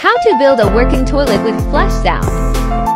How to build a working toilet with flush sound.